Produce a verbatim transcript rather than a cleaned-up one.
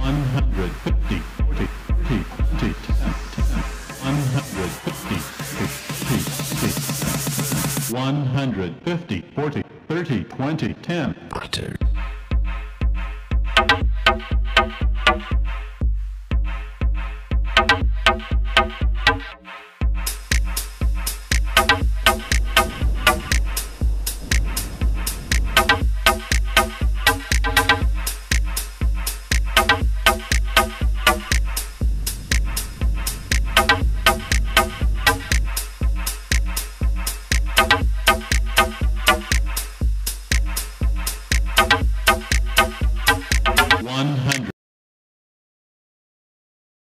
one hundred fifty, forty, thirty, twenty, ten, ten. one hundred fifty, forty, thirty, one hundred fifty, forty, thirty, twenty, ten. Butter.